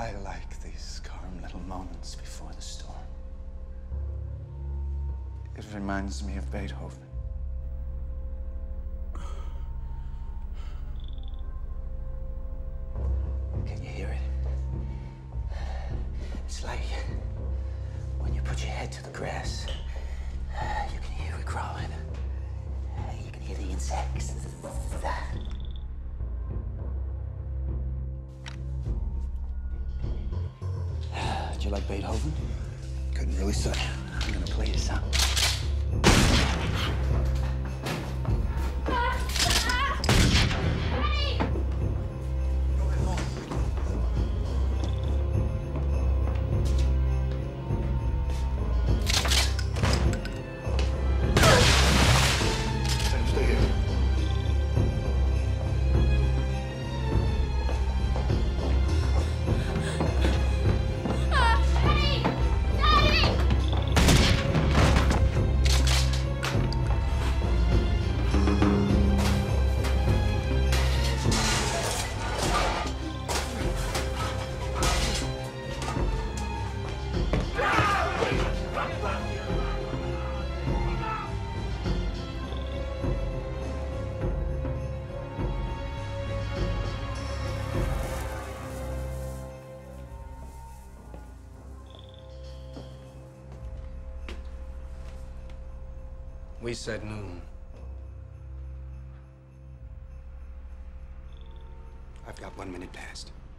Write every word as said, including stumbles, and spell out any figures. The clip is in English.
I like these calm little moments before the storm. It reminds me of Beethoven. Can you hear it? It's like when you put your head to the grass, you can hear it growing. You can hear the insects. Do you like Beethoven? Couldn't really say. I'm gonna play you some. We said noon. I've got one minute past.